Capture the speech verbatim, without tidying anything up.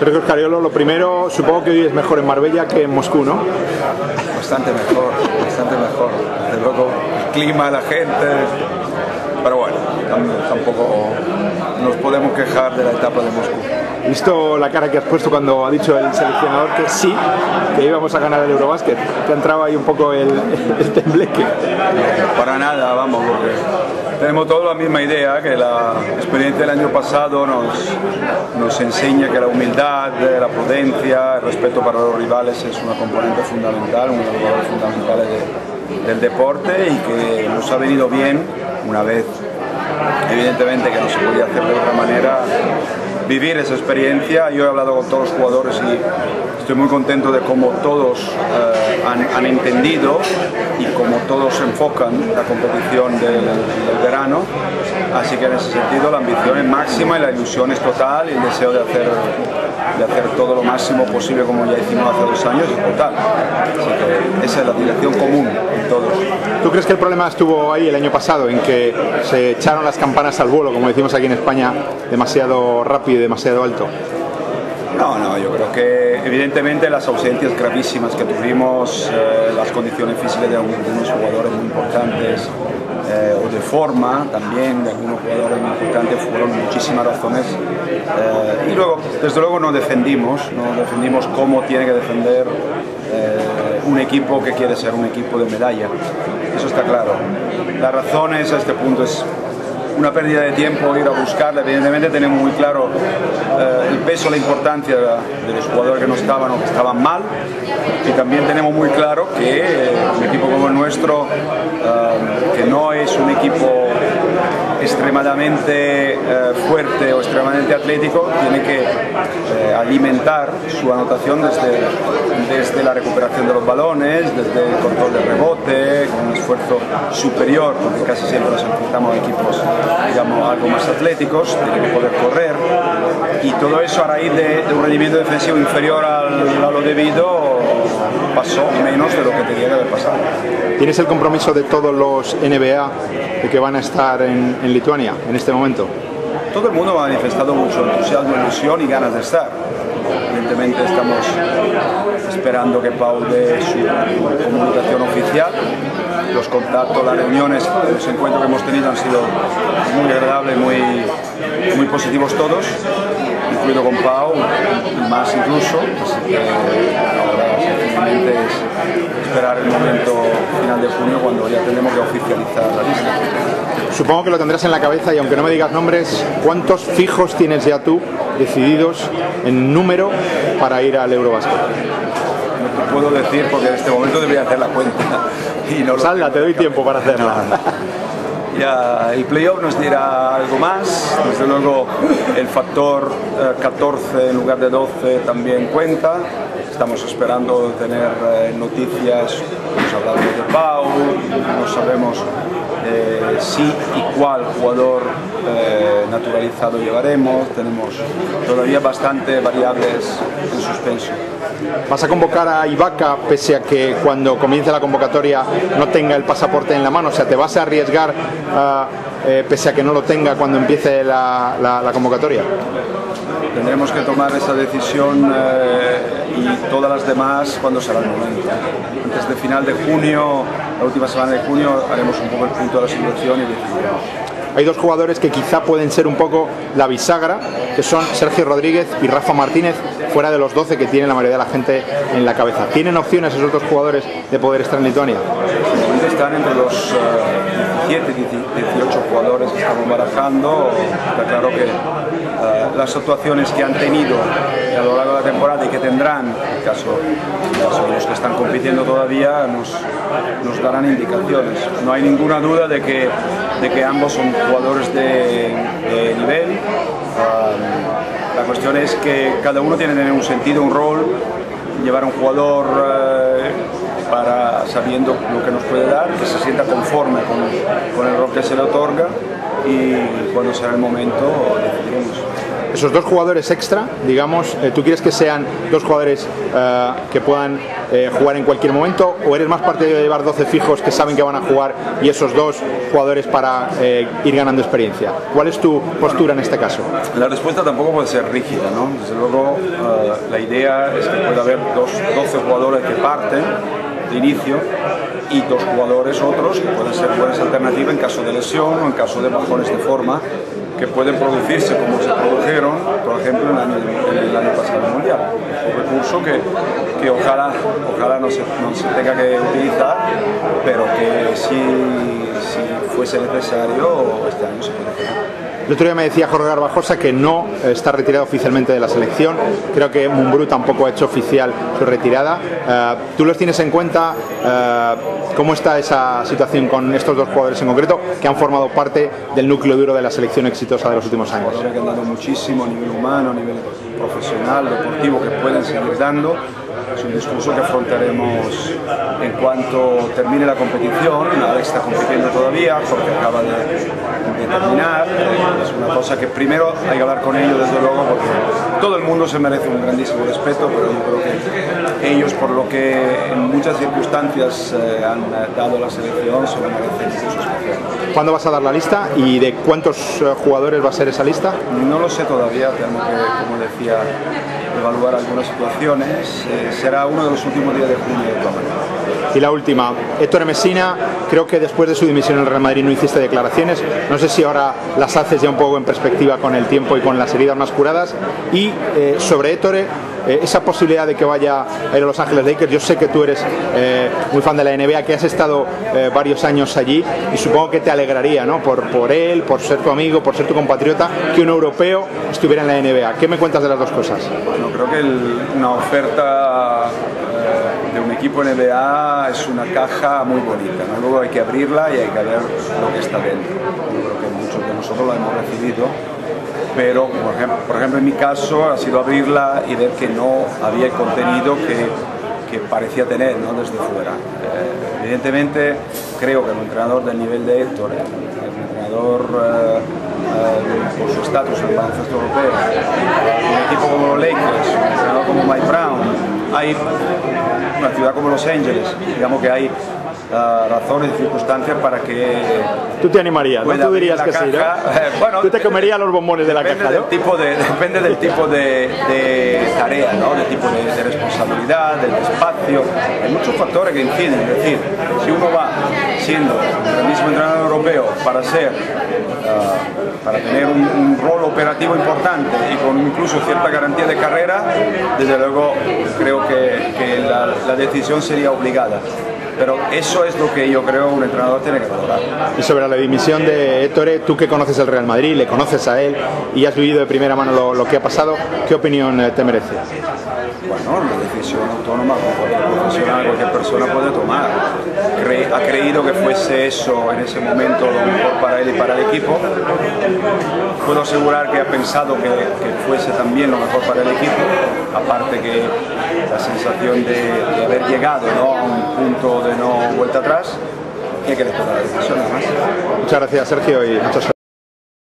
Sergio Scariolo, lo primero, supongo que hoy es mejor en Marbella que en Moscú, ¿no? Bastante mejor, bastante mejor. Desde luego, el clima, la gente, pero bueno, tampoco nos podemos quejar de la etapa de Moscú. He visto la cara que has puesto cuando ha dicho el seleccionador que sí, que íbamos a ganar el Eurobasket. Te entraba ahí un poco el, el tembleque. Para nada, vamos, porque tenemos todos la misma idea, que la experiencia del año pasado nos, nos enseña que la humildad, la prudencia, el respeto para los rivales es una componente fundamental, uno de los valores fundamentales de, del deporte, y que nos ha venido bien, una vez evidentemente que no se podía hacer de otra manera, vivir esa experiencia. Yo he hablado con todos los jugadores y estoy muy contento de cómo todos eh, han, han entendido y cómo todos enfocan la competición del, del verano. Así que en ese sentido la ambición es máxima y la ilusión es total, y el deseo de hacer, de hacer todo lo máximo posible como ya hicimos hace dos años es total. Así que esa es la dirección común en todos. ¿Tú crees que el problema estuvo ahí el año pasado, en que se echaron las campanas al vuelo, como decimos aquí en España, demasiado rápido y demasiado alto? No, no, yo creo que evidentemente las ausencias gravísimas que tuvimos, eh, las condiciones físicas de algunos jugadores muy importantes, eh, o de forma también de algunos jugadores muy importantes, fueron muchísimas razones. Eh, y luego, desde luego, no defendimos, no defendimos cómo tiene que defender eh, un equipo que quiere ser un equipo de medalla. Eso está claro. Las razones a este punto es una pérdida de tiempo ir a buscarla. Evidentemente tenemos muy claro eh, el peso, la importancia de, de los jugadores que no estaban o que estaban mal, y también tenemos muy claro que eh, un equipo como el nuestro, eh, que no es un equipo extremadamente eh, fuerte o extremadamente atlético, tiene que eh, alimentar su anotación desde, desde la recuperación de los balones, desde el control del rebote, con un esfuerzo superior, porque casi siempre nos enfrentamos a equipos, digamos, algo más atléticos, tiene que poder correr, y todo eso a raíz de, de un rendimiento defensivo inferior al, a lo debido pasó menos de lo que tenía que haber pasado. ¿Tienes el compromiso de todos los N B A de que van a estar en, en Lituania en este momento? Todo el mundo ha manifestado mucho entusiasmo, ilusión y ganas de estar. Evidentemente estamos esperando que Pau dé su comunicación oficial. Los contactos, las reuniones, los encuentros que hemos tenido han sido muy agradables, muy, muy positivos todos, incluido con Pau, y más incluso. Así que ahora sencillamente es esperar el momento final de junio, cuando ya tendremos que oficializar la lista. Supongo que lo tendrás en la cabeza, y aunque no me digas nombres, ¿cuántos fijos tienes ya tú decididos en número para ir al Eurobasket? No te puedo decir, porque en este momento debería hacer la cuenta. Y no Salda, te doy tiempo para hacerla. Ya, el playoff nos dirá algo más. Desde luego el factor eh, catorce en lugar de doce también cuenta. Estamos esperando tener eh, noticias. Hemos hablado de Pau, no sabemos eh, si y cuál jugador eh, naturalizado llevaremos. Tenemos todavía bastantes variables en suspenso. ¿Vas a convocar a Ibaka pese a que cuando comience la convocatoria no tenga el pasaporte en la mano? O sea, ¿te vas a arriesgar uh, eh, pese a que no lo tenga cuando empiece la, la, la convocatoria? Tendremos que tomar esa decisión eh, y todas las demás cuando será el momento. Antes de final de junio, la última semana de junio, haremos un poco el punto de la situación y decidiremos. Hay dos jugadores que quizá pueden ser un poco la bisagra, que son Sergio Rodríguez y Rafa Martínez, fuera de los doce que tiene la mayoría de la gente en la cabeza. ¿Tienen opciones esos dos jugadores de poder estar en Lituania? Están entre los uh, diecisiete, dieciocho jugadores que estamos barajando. Está claro que uh, las actuaciones que han tenido a lo largo de la temporada y que tendrán, en el caso, en el caso de los que están compitiendo todavía, nos, nos darán indicaciones. No hay ninguna duda de que, de que ambos son jugadores de, de nivel. Um, la cuestión es que cada uno tiene que tener un sentido, un rol, llevar a un jugador eh, para, sabiendo lo que nos puede dar, que se sienta conforme con, con el rol que se le otorga, y cuando será el momento decidiremos. esos dos jugadores extra, digamos, eh, ¿tú quieres que sean dos jugadores eh, que puedan eh, jugar en cualquier momento, o eres más partidario de llevar doce fijos que saben que van a jugar y esos dos jugadores para eh, ir ganando experiencia? ¿Cuál es tu postura en este caso? La respuesta tampoco puede ser rígida, ¿no? Desde luego, uh, la idea es que pueda haber dos, doce jugadores que parten de inicio y dos jugadores otros que pueden ser buenas alternativas en caso de lesión o en caso de bajones de forma que pueden producirse como se produjeron, por ejemplo, en el año, en el año pasado en el Mundial. Un recurso que, que ojalá, ojalá no, se, no se tenga que utilizar, pero que si, si fuese necesario, este año se puede hacer. El otro día me decía Jorge Garbajosa que no está retirado oficialmente de la selección. Creo que Mumbrú tampoco ha hecho oficial su retirada. Uh, ¿Tú los tienes en cuenta? Uh, ¿Cómo está esa situación con estos dos jugadores en concreto que han formado parte del núcleo duro de la selección exitosa de los últimos años? Jugadores que han dado muchísimo a nivel humano, a nivel profesional, deportivo, que pueden seguir dando. Es un discurso que afrontaremos en cuanto termine la competición. Alex está compitiendo todavía, Jorge acaba de, de terminar. Es una cosa que primero hay que hablar con ellos, desde luego, porque todo el mundo se merece un grandísimo respeto, pero yo creo que ellos, por lo que en muchas circunstancias eh, han dado a la selección, se lo merecen incluso especial. ¿Cuándo vas a dar la lista y de cuántos jugadores va a ser esa lista? No lo sé todavía, tengo que, como decía, evaluar algunas situaciones. Eh, será uno de los últimos días de junio de todas maneras. Y la última, Ettore Messina, creo que después de su dimisión en el Real Madrid no hiciste declaraciones, no sé si ahora las haces ya un poco en perspectiva con el tiempo y con las heridas más curadas. Y eh, sobre Ettore, eh, esa posibilidad de que vaya a ir a Los Ángeles Lakers, yo sé que tú eres eh, muy fan de la N B A, que has estado eh, varios años allí, y supongo que te alegraría, ¿no? por, por él, por ser tu amigo, por ser tu compatriota, que un europeo estuviera en la N B A. ¿Qué me cuentas de las dos cosas? Bueno, creo que el, una oferta eh, de un equipo N B A es una caja muy bonita, ¿no? Luego hay que abrirla y hay que ver lo que está dentro. Yo creo que muchos de nosotros la hemos recibido, pero por ejemplo, por ejemplo en mi caso ha sido abrirla y ver que no había el contenido que, que parecía tener, ¿no? Desde fuera. Eh, evidentemente creo que un entrenador del nivel de Héctor, el entrenador eh, eh, por su estatus en el baloncesto europeo, un equipo como los Lakers, un entrenador como Mike Brown, hay una ciudad como Los Ángeles, digamos que hay uh, razones y circunstancias para que... Tú te animarías, ¿no? Tú dirías que caja, sí, ¿no? Eh, bueno, tú te comerías los bombones de la caja, del ¿no? tipo de, depende del tipo de, de tarea, ¿no? Del tipo de, de responsabilidad, del espacio. Hay muchos factores que inciden. Es decir, si uno va siendo el mismo entrenador europeo para ser... Uh, para tener un, un rol operativo importante y con incluso cierta garantía de carrera, desde luego creo que, que la, la decisión sería obligada. Pero eso es lo que yo creo un entrenador tiene que valorar. Y sobre la dimisión de Ettore, tú que conoces el Real Madrid, le conoces a él y has vivido de primera mano lo, lo que ha pasado, ¿qué opinión te merece? Bueno, una decisión autónoma como cualquier profesional, cualquier persona puede tomar. Cre ha creído que fuese eso en ese momento lo mejor para él y para el equipo. Puedo asegurar que ha pensado que, que fuese también lo mejor para el equipo, aparte que la sensación de, de haber llegado, ¿no?, a un punto de no vuelta atrás, y hay que después de la decisión, además. Muchas gracias, Sergio, y mucha suerte.